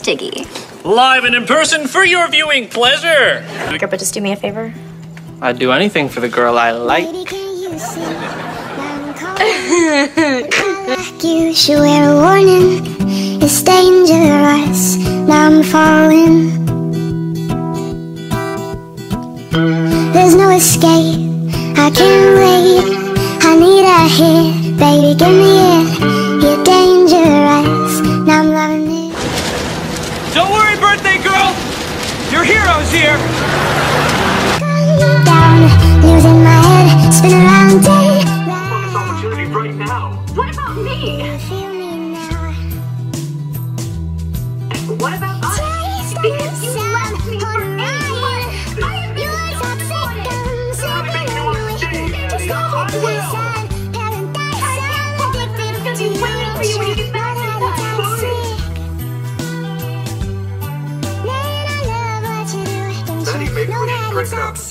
Diggy. Live and in person for your viewing pleasure. But just do me a favor. I'd do anything for the girl I like. You should wear a warning. It's dangerous. Now I'm falling. There's no escape. I can't wait. I need a hit. Baby, give me it. You're dangerous. Now I'm loving it. Don't worry, birthday girl. Your hero's here. Down, losing my head. Spin around day. Focus opportunity right now. What about me? Feel me now. What about us? Because you left me for anyone. Maddie, maybe we should break it up.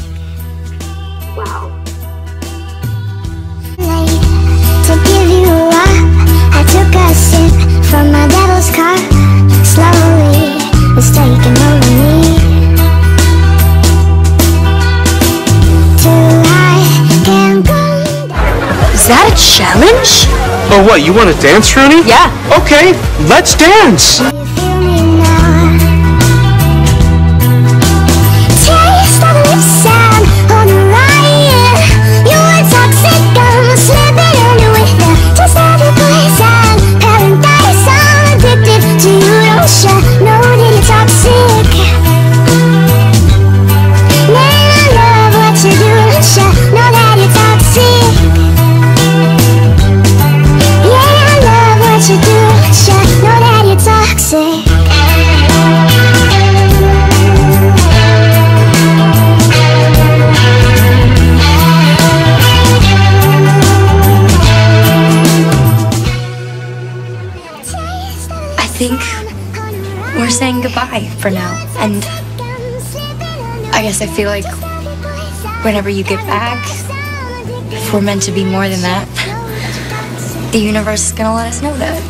Wow. To give you up, I took a sip from my devil's cup. Slowly, it's taking over me. Too high, can't come down. Is that a challenge? Oh, what? You want to dance, Rooney? Yeah. Okay, let's dance. You feel me now? Taste of the lips sound on the line. You were toxic, I'm slipping under with you. Just every poison, paradise. I'm addicted to you. Don't share, know that you're toxic. Man, I love what you do. Don't share, know that you're toxic. Yeah, I love what you do. Don't share, know that you're toxic. I think we're saying goodbye for now. And I guess I feel like whenever you get back, if we're meant to be more than that, the universe is gonna let us know that.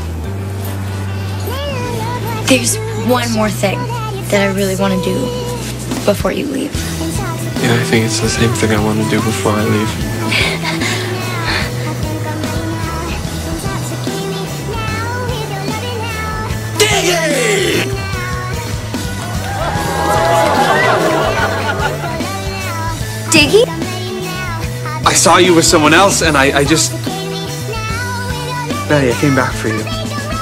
There's one more thing that I really want to do before you leave. Yeah, I think it's the same thing I want to do before I leave. Diggy? I saw you with someone else, and I just... Maddie, I came back for you.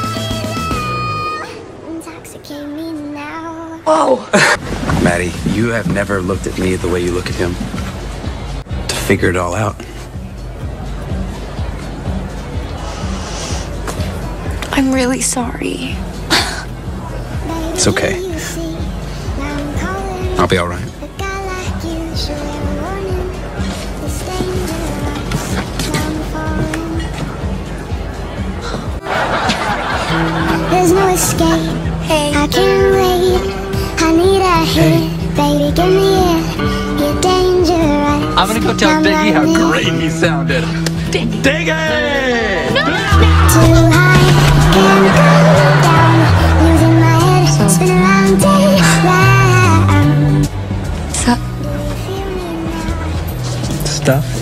Whoa. Maddie, you have never looked at me the way you look at him. To figure it all out. I'm really sorry. It's okay. I'll be all right. There's no escape. Hey. I can't wait. I need a hit. Baby, give me it. You're dangerous. I'm gonna go tell Diggy how great he sounded. Diggy. Diggy! Too high, can't come down. Losing my head, spin around day round. Sup? Stuff.